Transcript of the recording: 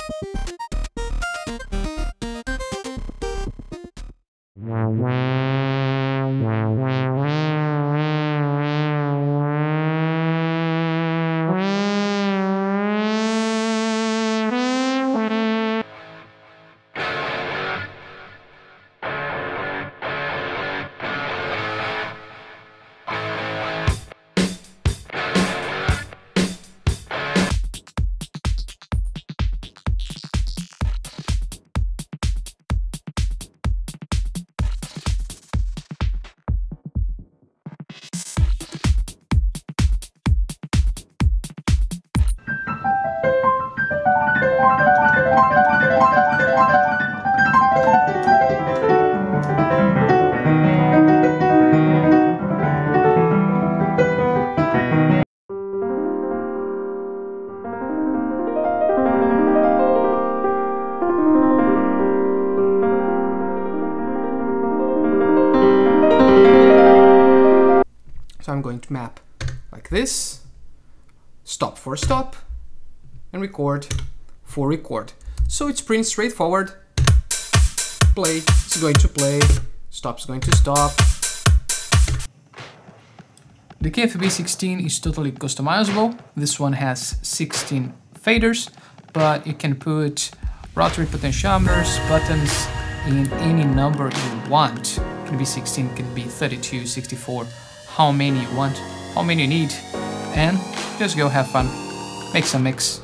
So I'm going to map like this, stop for stop, and record for record. So it's pretty straightforward. Play is going to play, stop is going to stop. The KFB16 is totally customizable. This one has 16 faders, but you can put rotary potentiometers, buttons in any number you want. It can be 16, it can be 32, 64, how many you want, how many you need, and just go have fun, make some mix.